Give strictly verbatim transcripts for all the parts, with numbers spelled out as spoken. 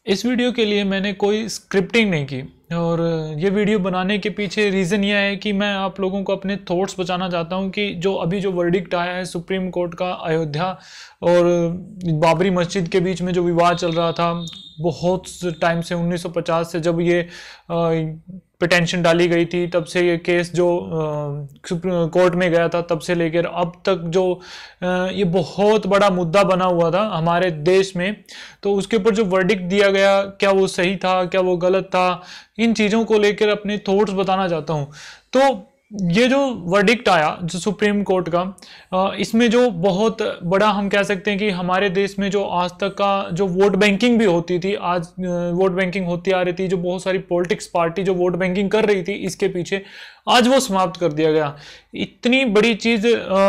इस वीडियो के लिए मैंने कोई स्क्रिप्टिंग नहीं की और ये वीडियो बनाने के पीछे रीज़न यह है कि मैं आप लोगों को अपने थॉट्स बताना चाहता हूँ कि जो अभी जो वर्डिक्ट आया है सुप्रीम कोर्ट का अयोध्या और बाबरी मस्जिद के बीच में जो विवाद चल रहा था बहुत टाइम से उन्नीस सौ पचास से जब ये पिटेंशन डाली गई थी तब से ये केस जो सुप्रीम कोर्ट में गया था तब से लेकर अब तक जो आ, ये बहुत बड़ा मुद्दा बना हुआ था हमारे देश में। तो उसके ऊपर जो वर्डिक्ट दिया गया क्या वो सही था, क्या वो गलत था, इन चीज़ों को लेकर अपने थॉट्स बताना चाहता हूँ। तो ये जो वर्डिक्ट आया जो सुप्रीम कोर्ट का, इसमें जो बहुत बड़ा हम कह सकते हैं कि हमारे देश में जो आज तक का जो वोट बैंकिंग भी होती थी, आज वोट बैंकिंग होती आ रही थी, जो बहुत सारी पॉलिटिक्स पार्टी जो वोट बैंकिंग कर रही थी इसके पीछे, आज वो समाप्त कर दिया गया। इतनी बड़ी चीज़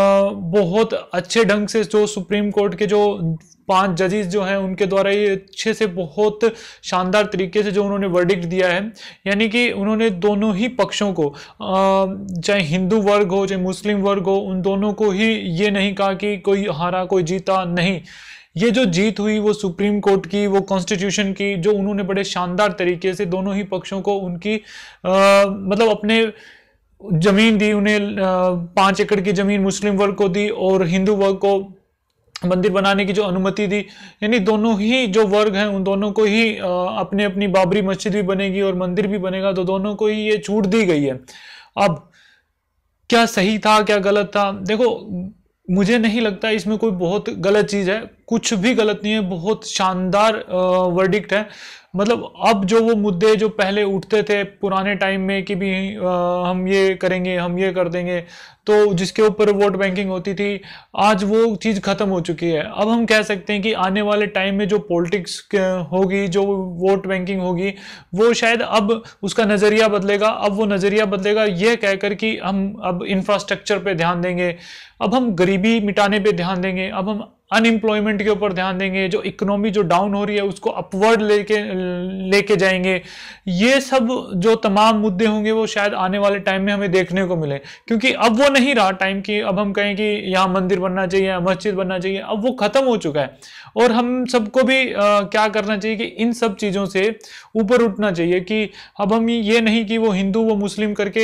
बहुत अच्छे ढंग से जो सुप्रीम कोर्ट के जो पांच जजेस जो हैं उनके द्वारा ये अच्छे से बहुत शानदार तरीके से जो उन्होंने वर्डिक्ट दिया है, यानी कि उन्होंने दोनों ही पक्षों को, चाहे हिंदू वर्ग हो चाहे मुस्लिम वर्ग हो, उन दोनों को ही ये नहीं कहा कि कोई हारा कोई जीता, नहीं। ये जो जीत हुई वो सुप्रीम कोर्ट की, वो कॉन्स्टिट्यूशन की, जो उन्होंने बड़े शानदार तरीके से दोनों ही पक्षों को उनकी आ, मतलब अपने जमीन दी, उन्हें पाँच एकड़ की जमीन मुस्लिम वर्ग को दी और हिंदू वर्ग को मंदिर बनाने की जो अनुमति दी। यानी दोनों ही जो वर्ग हैं उन दोनों को ही अपने अपनी बाबरी मस्जिद भी बनेगी और मंदिर भी बनेगा, तो दोनों को ही ये छूट दी गई है। अब क्या सही था क्या गलत था, देखो मुझे नहीं लगता इसमें कोई बहुत गलत चीज़ है, कुछ भी गलत नहीं है, बहुत शानदार वर्डिक्ट है। मतलब अब जो वो मुद्दे जो पहले उठते थे पुराने टाइम में कि भी आ, हम ये करेंगे हम ये कर देंगे, तो जिसके ऊपर वोट बैंकिंग होती थी, आज वो चीज़ ख़त्म हो चुकी है। अब हम कह सकते हैं कि आने वाले टाइम में जो पॉलिटिक्स होगी, जो वोट बैंकिंग होगी, वो शायद अब उसका नज़रिया बदलेगा। अब वो नज़रिया बदलेगा ये कहकर कि हम अब इंफ्रास्ट्रक्चर पे ध्यान देंगे, अब हम गरीबी मिटाने पे ध्यान देंगे, अब हम अनएम्प्लॉयमेंट के ऊपर ध्यान देंगे, जो इकोनॉमी जो डाउन हो रही है उसको अपवर्ड लेके लेके जाएंगे। ये सब जो तमाम मुद्दे होंगे वो शायद आने वाले टाइम में हमें देखने को मिले, क्योंकि अब वो नहीं रहा टाइम कि अब हम कहें कि यहाँ मंदिर बनना चाहिए, मस्जिद बनना चाहिए, अब वो खत्म हो चुका है। और हम सबको भी आ, क्या करना चाहिए कि इन सब चीज़ों से ऊपर उठना चाहिए कि अब हम ये नहीं कि वो हिंदू वो मुस्लिम करके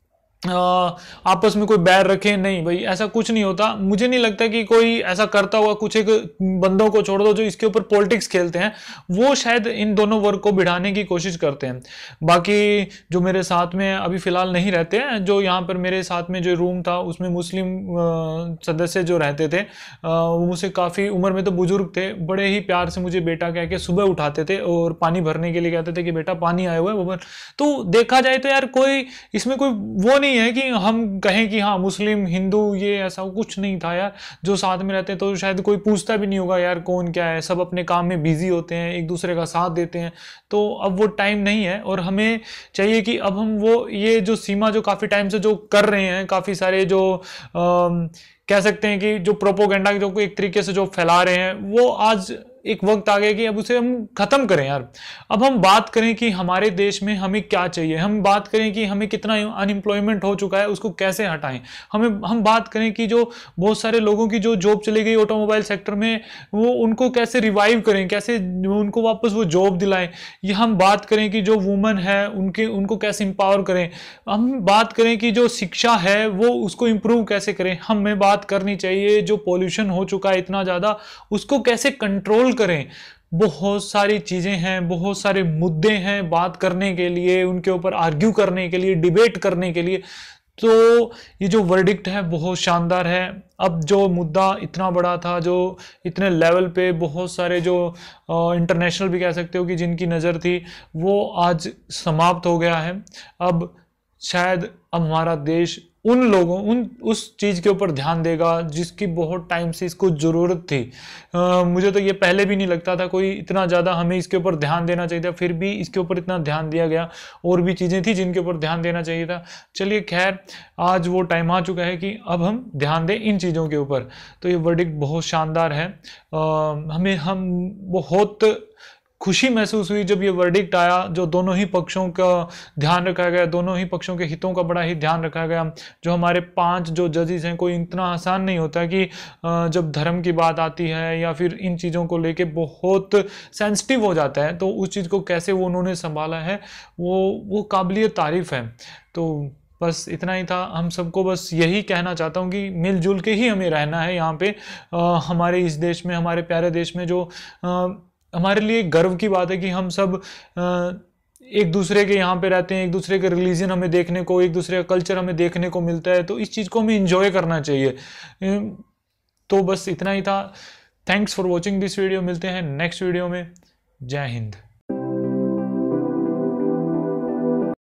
आ, आपस में कोई बैर रखे, नहीं भाई ऐसा कुछ नहीं होता। मुझे नहीं लगता कि कोई ऐसा करता हुआ, कुछ एक बंदों को छोड़ दो जो इसके ऊपर पॉलिटिक्स खेलते हैं, वो शायद इन दोनों वर्ग को भिड़ाने की कोशिश करते हैं। बाकी जो मेरे साथ में अभी फिलहाल नहीं रहते हैं, जो यहाँ पर मेरे साथ में जो रूम था उसमें मुस्लिम सदस्य जो रहते थे, वो मुझसे काफ़ी उम्र में तो बुजुर्ग थे, बड़े ही प्यार से मुझे बेटा कह के सुबह उठाते थे और पानी भरने के लिए कहते थे कि बेटा पानी आया हुआ है वो। तो देखा जाए तो यार कोई इसमें कोई वो नहीं है कि हम कहें कि हाँ मुस्लिम हिंदू ये ऐसा कुछ नहीं था यार। जो साथ में रहते तो शायद कोई पूछता भी नहीं होगा यार कौन क्या है, सब अपने काम में बिजी होते हैं, एक दूसरे का साथ देते हैं। तो अब वो टाइम नहीं है और हमें चाहिए कि अब हम वो ये जो सीमा जो काफ़ी टाइम से जो कर रहे हैं, काफ़ी सारे जो आ, कह सकते हैं कि जो प्रोपोगेंडा जो एक तरीके से जो फैला रहे हैं, वो आज एक वक्त आ गया कि अब उसे हम खत्म करें यार। अब हम बात करें कि हमारे देश में हमें क्या चाहिए, हम बात करें कि हमें कितना अनएम्प्लॉयमेंट हो चुका है उसको कैसे हटाएं, हमें हम बात करें कि जो बहुत सारे लोगों की जो जॉब चली गई ऑटोमोबाइल सेक्टर में, वो उनको कैसे रिवाइव करें, कैसे उनको वापस वो जॉब दिलाएं। ये हम बात करें कि जो वुमेन है उनके उनको कैसे एम्पावर करें। हम बात करें कि जो शिक्षा है वो उसको इम्प्रूव कैसे करें। हमें बात करनी चाहिए जो पॉल्यूशन हो चुका है इतना ज़्यादा, उसको कैसे कंट्रोल करें। बहुत सारी चीजें हैं, बहुत सारे मुद्दे हैं बात करने के लिए, उनके ऊपर आर्ग्यू करने के लिए, डिबेट करने के लिए। तो ये जो वर्डिक्ट है बहुत शानदार है। अब जो मुद्दा इतना बड़ा था, जो इतने लेवल पे बहुत सारे जो इंटरनेशनल भी कह सकते हो कि जिनकी नज़र थी, वो आज समाप्त हो गया है। अब शायद अब हमारा देश उन लोगों उन उस चीज़ के ऊपर ध्यान देगा जिसकी बहुत टाइम से इसको ज़रूरत थी। आ, मुझे तो ये पहले भी नहीं लगता था कोई इतना ज़्यादा हमें इसके ऊपर ध्यान देना चाहिए था, फिर भी इसके ऊपर इतना ध्यान दिया गया। और भी चीज़ें थी जिनके ऊपर ध्यान देना चाहिए था। चलिए खैर, आज वो टाइम आ चुका है कि अब हम ध्यान दें इन चीज़ों के ऊपर। तो ये वर्डिक्ट बहुत शानदार है। आ, हमें हम बहुत खुशी महसूस हुई जब ये वर्डिक्ट आया, जो दोनों ही पक्षों का ध्यान रखा गया, दोनों ही पक्षों के हितों का बड़ा ही ध्यान रखा गया। जो हमारे पांच जो जजेस हैं, कोई इतना आसान नहीं होता कि जब धर्म की बात आती है या फिर इन चीज़ों को लेके बहुत सेंसिटिव हो जाता है, तो उस चीज़ को कैसे वो उन्होंने संभाला है, वो वो काबिलियत तारीफ है। तो बस इतना ही था। हम सबको बस यही कहना चाहता हूँ कि मिलजुल के ही हमें रहना है यहाँ पे, आ, हमारे इस देश में, हमारे प्यारे देश में, जो आ, हमारे लिए गर्व की बात है कि हम सब आ, एक दूसरे के यहाँ पे रहते हैं, एक दूसरे के रिलीजन हमें देखने को, एक दूसरे का कल्चर हमें देखने को मिलता है, तो इस चीज़ को हमें इंजॉय करना चाहिए। तो बस इतना ही था। Thanks for watching this video. मिलते हैं नेक्स्ट वीडियो में। जय हिंद।